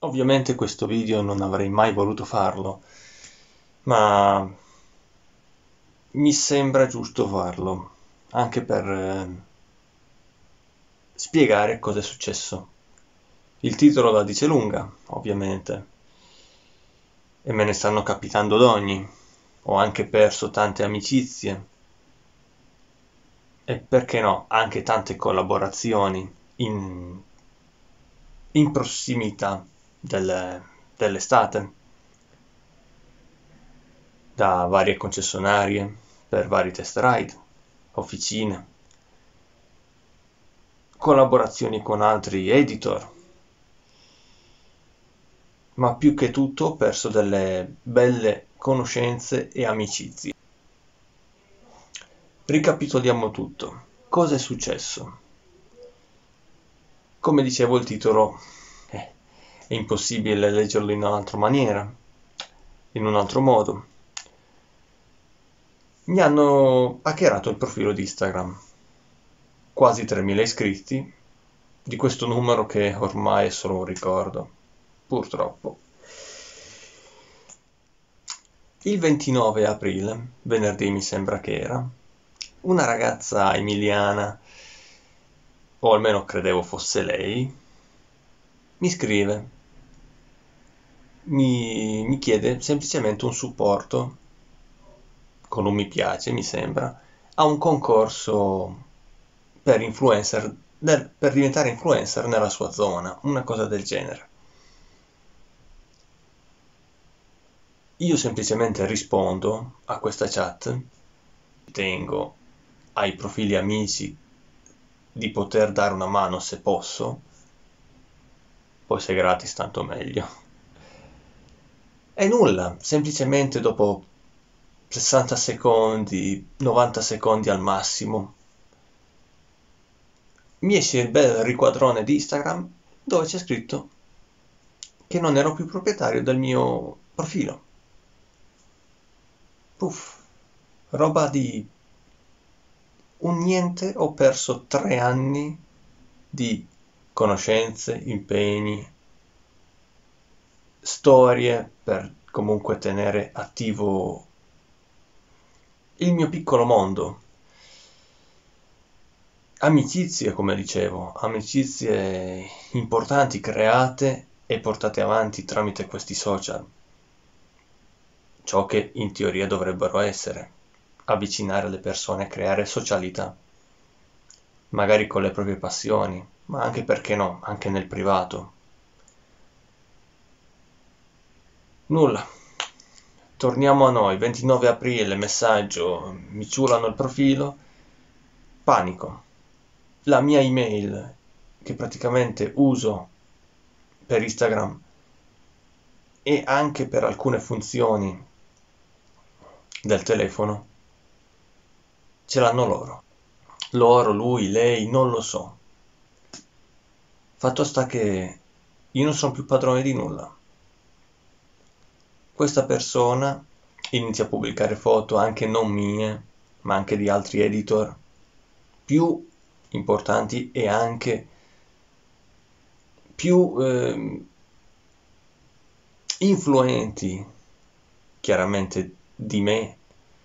Ovviamente questo video non avrei mai voluto farlo, ma mi sembra giusto farlo, anche per spiegare cosa è successo. Il titolo la dice lunga, ovviamente, e me ne stanno capitando d'ogni. Ho anche perso tante amicizie e perché no, anche tante collaborazioni in prossimità dell'estate da varie concessionarie per vari test ride, officine, collaborazioni con altri editor, ma più che tutto ho perso delle belle conoscenze e amicizie. Ricapitoliamo tutto. Cosa è successo? Come dicevo, il titolo è impossibile leggerlo in un'altra maniera, in un altro modo. Mi hanno hackerato il profilo di Instagram. Quasi 3.000 iscritti, di questo numero che ormai è solo un ricordo, purtroppo. Il 29 aprile, venerdì mi sembra che era, una ragazza emiliana, o almeno credevo fosse lei, mi scrive, mi chiede semplicemente un supporto, con un mi piace mi sembra, a un concorso per influencer, per diventare influencer nella sua zona, una cosa del genere. Io semplicemente rispondo a questa chat, tengo ai profili amici di poter dare una mano se posso, poi se è gratis tanto meglio. E nulla, semplicemente dopo 60 secondi, 90 secondi al massimo, mi esce il bel riquadrone di Instagram dove c'è scritto che non ero più proprietario del mio profilo. Puff, roba di un niente, ho perso 3 anni di conoscenze, impegni, storie per comunque tenere attivo il mio piccolo mondo. Amicizie, come dicevo, amicizie importanti create e portate avanti tramite questi social. Ciò che in teoria dovrebbero essere, avvicinare le persone, creare socialità, magari con le proprie passioni, ma anche perché no, anche nel privato. Nulla. Torniamo a noi, 29 aprile, messaggio, mi ciulano il profilo, panico. La mia email, che praticamente uso per Instagram e anche per alcune funzioni del telefono, ce l'hanno loro. Loro, lui, lei, non lo so. Fatto sta che io non sono più padrone di nulla. Questa persona inizia a pubblicare foto anche non mie, ma anche di altri editor più importanti e anche più influenti chiaramente di me,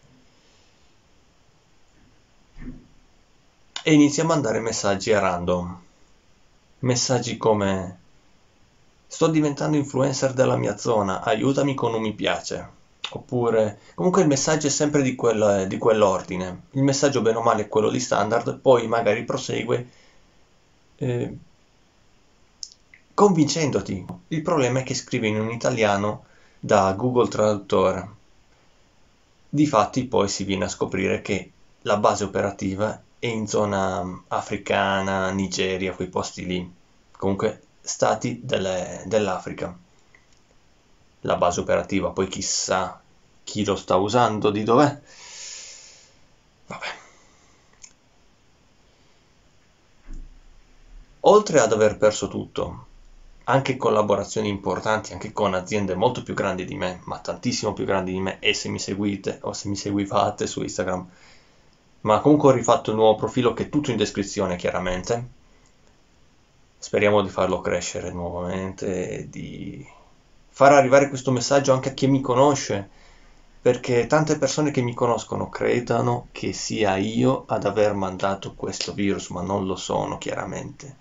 e inizia a mandare messaggi a random. Messaggi come: sto diventando influencer della mia zona, aiutami con un mi piace. Oppure, comunque il messaggio è sempre di quell'ordine. Il messaggio bene o male è quello di standard, poi magari prosegue eh, convincendoti. Il problema è che scrive in un italiano da Google Traduttore. Difatti poi si viene a scoprire che la base operativa è in zona africana, Nigeria, quei posti lì. Comunque stati dell'Africa. La base operativa, poi chissà chi lo sta usando, di dov'è. Vabbè. Oltre ad aver perso tutto, anche collaborazioni importanti, anche con aziende molto più grandi di me, ma tantissimo più grandi di me, e se mi seguite o se mi seguivate su Instagram, ma comunque ho rifatto il nuovo profilo che è tutto in descrizione chiaramente, Speriamo di farlo crescere nuovamente e di far arrivare questo messaggio anche a chi mi conosce, perché tante persone che mi conoscono credano che sia io ad aver mandato questo virus, ma non lo sono chiaramente.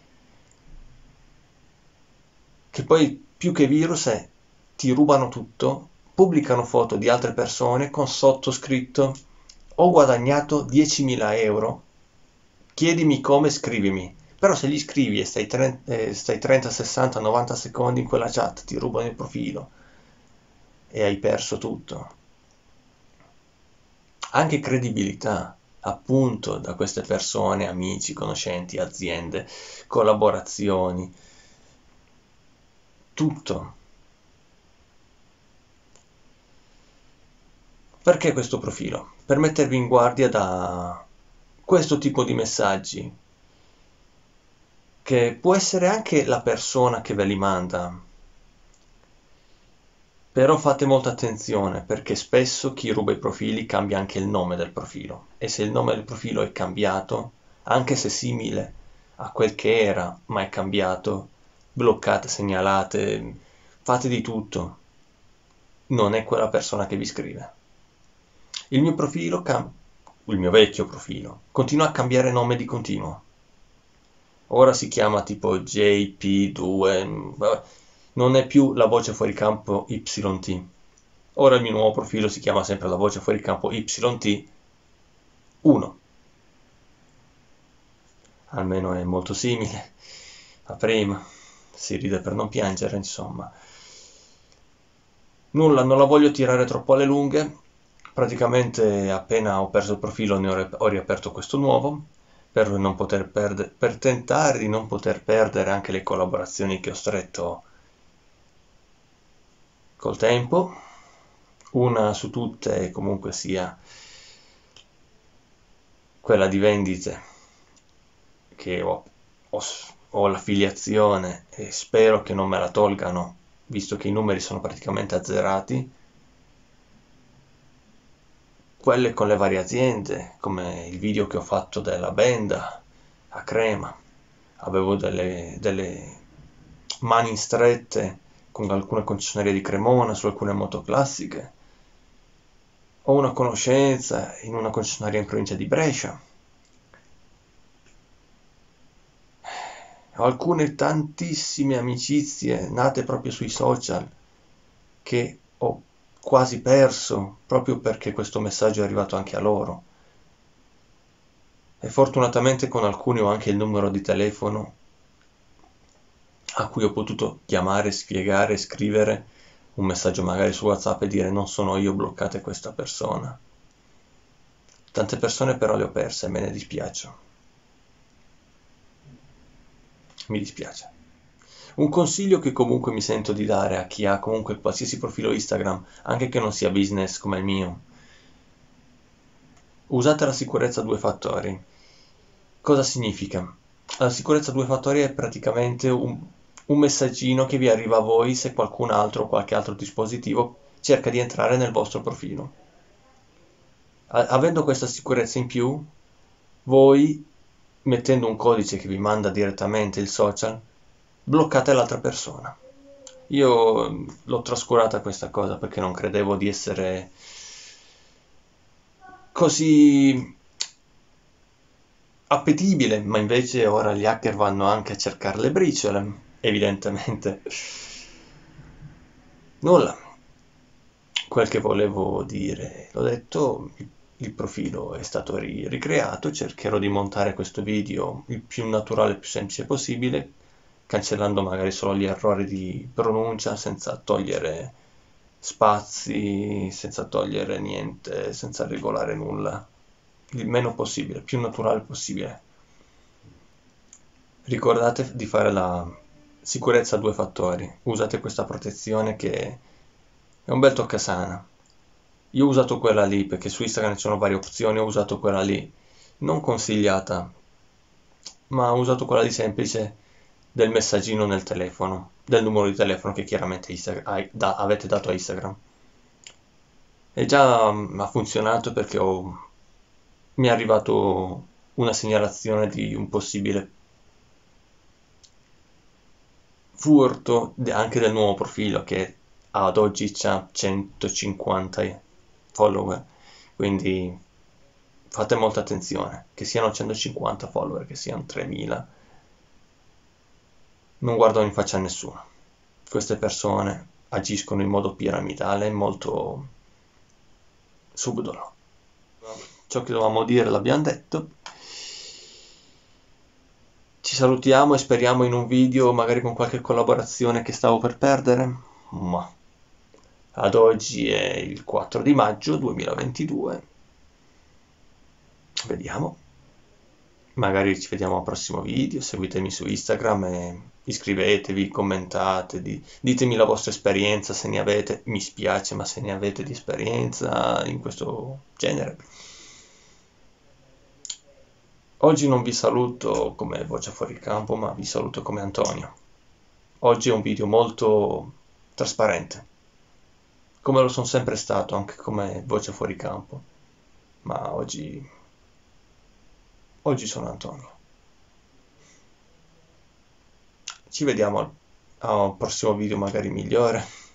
Che poi più che virus è ti rubano tutto, pubblicano foto di altre persone con sottoscritto ho guadagnato 10.000 euro, chiedimi come, scrivimi. Però se gli scrivi e stai 30, 60, 90 secondi in quella chat, ti rubano il profilo e hai perso tutto. Anche credibilità, appunto, da queste persone, amici, conoscenti, aziende, collaborazioni, tutto. Perché questo profilo? Per mettervi in guardia da questo tipo di messaggi, che può essere anche la persona che ve li manda, però fate molta attenzione perché spesso chi ruba i profili cambia anche il nome del profilo e se il nome del profilo è cambiato, anche se simile a quel che era, ma è cambiato, bloccate, segnalate, fate di tutto, non è quella persona che vi scrive. Il mio profilo, il mio vecchio profilo, continua a cambiare nome di continuo. Ora si chiama tipo JP2, vabbè, non è più la voce fuori campo YT. Ora il mio nuovo profilo si chiama sempre la voce fuori campo YT1. Almeno è molto simile a prima. Si ride per non piangere, insomma. Nulla, non la voglio tirare troppo alle lunghe. Praticamente appena ho perso il profilo ho riaperto questo nuovo per non poter perdere, per tentare di non poter perdere anche le collaborazioni che ho stretto col tempo. Una su tutte comunque sia quella di vendite che ho, ho l'affiliazione e spero che non me la tolgano visto che i numeri sono praticamente azzerati. Quelle con le varie aziende, come il video che ho fatto della Benda a Crema, avevo delle mani strette con alcune concessionarie di Cremona su alcune moto classiche. Ho una conoscenza in una concessionaria in provincia di Brescia. Ho alcune tantissime amicizie nate proprio sui social che ho quasi perso proprio perché questo messaggio è arrivato anche a loro. E fortunatamente con alcuni ho anche il numero di telefono a cui ho potuto chiamare, spiegare, scrivere un messaggio magari su WhatsApp e dire non sono io, bloccate questa persona. Tante persone però le ho perse e me ne dispiace. Mi dispiace. Un consiglio che comunque mi sento di dare a chi ha comunque qualsiasi profilo Instagram, anche che non sia business come il mio, usate la sicurezza a due fattori. Cosa significa? La sicurezza a due fattori è praticamente un messaggino che vi arriva a voi se qualcun altro o qualche altro dispositivo cerca di entrare nel vostro profilo. Avendo questa sicurezza in più, voi, mettendo un codice che vi manda direttamente il social, bloccate l'altra persona. Io l'ho trascurata questa cosa perché non credevo di essere così appetibile, ma invece ora gli hacker vanno anche a cercare le briciole, evidentemente. Nulla, quel che volevo dire, l'ho detto, il profilo è stato ricreato, cercherò di montare questo video il più naturale e più semplice possibile, cancellando magari solo gli errori di pronuncia, senza togliere spazi, senza togliere niente, senza regolare nulla, il meno possibile, il più naturale possibile. Ricordate di fare la sicurezza a due fattori, usate questa protezione che è un bel toccasana. Io ho usato quella lì perché su Instagram ci sono varie opzioni, ho usato quella lì, non consigliata, ma ho usato quella lì semplice del messaggino nel telefono, del numero di telefono che chiaramente avete dato a Instagram. E già ha funzionato perché mi è arrivato una segnalazione di un possibile furto anche del nuovo profilo che ad oggi ha 150 follower, quindi fate molta attenzione, che siano 150 follower, che siano 3000, non guardano in faccia a nessuno. Queste persone agiscono in modo piramidale, molto subdolo. Ciò che dovevamo dire l'abbiamo detto. Ci salutiamo e speriamo in un video, magari con qualche collaborazione che stavo per perdere. Ma ad oggi è il 4 di maggio 2022. Vediamo. Magari ci vediamo al prossimo video. Seguitemi su Instagram e iscrivetevi, commentate, ditemi la vostra esperienza se ne avete. Mi spiace, ma se ne avete di esperienza in questo genere. Oggi non vi saluto come Voce Fuori Campo, ma vi saluto come Antonio. Oggi è un video molto trasparente, come lo sono sempre stato, anche come Voce Fuori Campo. Ma oggi sono Antonio. Ci vediamo al prossimo video magari migliore.